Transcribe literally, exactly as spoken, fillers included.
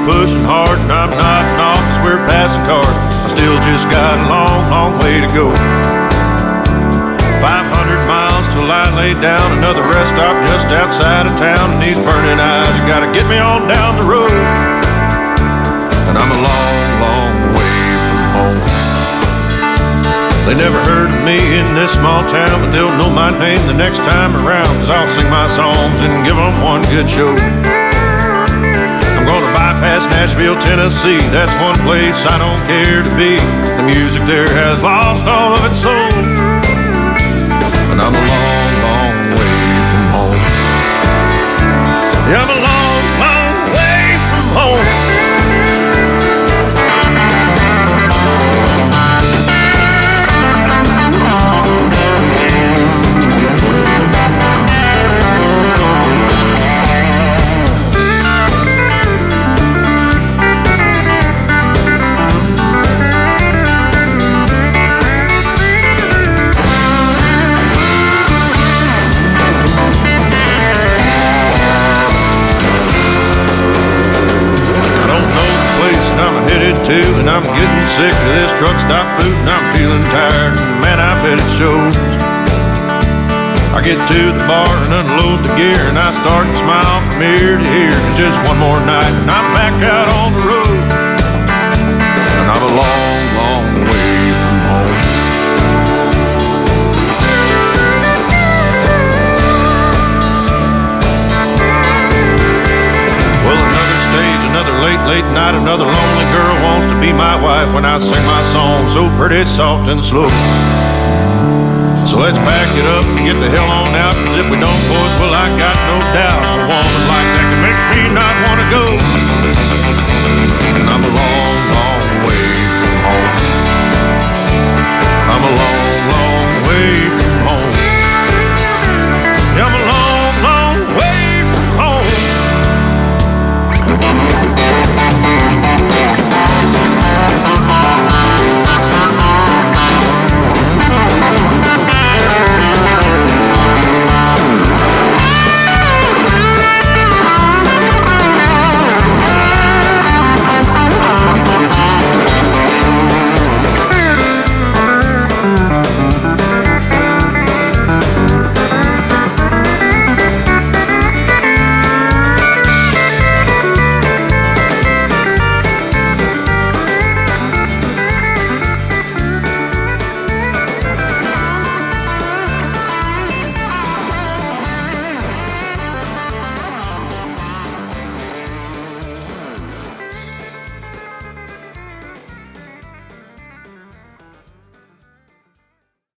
pushing hard, and I'm nodding off as we're passing cars. I still just got a long, long way to go. Five hundred miles till I lay down, another rest stop just outside of town. And these burning eyes, you gotta get me on down the road. And I'm a long, long way from home. They never heard of me in this small town, but they'll know my name the next time around, 'cause I'll sing my songs and give them one good show. I'm gonna bypass Nashville, Tennessee. That's one place I don't care to be. The music there has lost all of its soul. And I'm a long, long way from home. Yeah, I'm a long, long way from home. Too, and I'm getting sick of this truck stop food, and I'm feeling tired, and man, I bet it shows. I get to the bar and unload the gear, and I start to smile from ear to ear. It's just one more night, and I'm back out on the road. And I'm a long, long way from home. Well, another stage, another late, late night, another lonely girl wants to be my wife when I sing my song so pretty soft and slow. So let's back it up and get the hell on out, 'cause if we don't, boys, well, I got